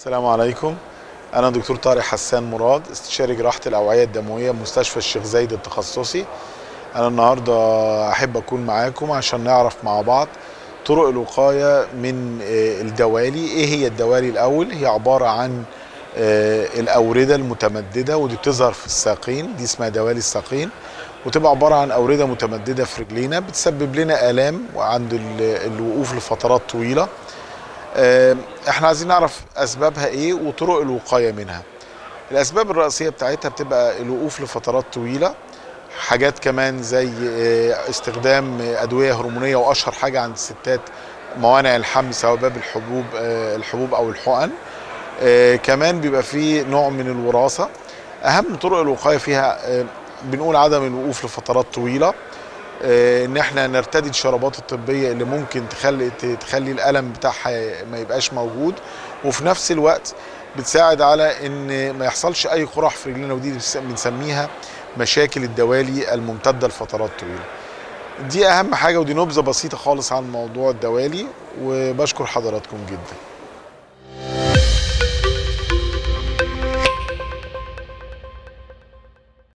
السلام عليكم. أنا دكتور طارق حسان مراد، استشاري جراحة الأوعية الدموية بمستشفى الشيخ زايد التخصصي. أنا النهاردة أحب أكون معاكم عشان نعرف مع بعض طرق الوقاية من الدوالي. إيه هي الدوالي الأول؟ هي عبارة عن الأوردة المتمددة، ودي بتظهر في الساقين، دي اسمها دوالي الساقين، وتبقى عبارة عن أوردة متمددة في رجلينا بتسبب لنا آلام وعند الوقوف لفترات طويلة. احنا عايزين نعرف اسبابها ايه وطرق الوقايه منها. الاسباب الرئيسيه بتاعتها بتبقى الوقوف لفترات طويله، حاجات كمان زي استخدام ادويه هرمونيه، واشهر حاجه عند الستات موانع الحمل سواء باب الحبوب او الحقن. كمان بيبقى فيه نوع من الوراثه. اهم طرق الوقايه فيها بنقول عدم الوقوف لفترات طويله، ان احنا نرتدي الشرابات الطبيه اللي ممكن تخلي الالم بتاعها ما يبقاش موجود، وفي نفس الوقت بتساعد على ان ما يحصلش اي قرح في رجلنا، ودي بنسميها مشاكل الدوالي الممتده لفترات طويله. دي اهم حاجه، ودي نبذه بسيطه خالص عن موضوع الدوالي، وبشكر حضراتكم جدا.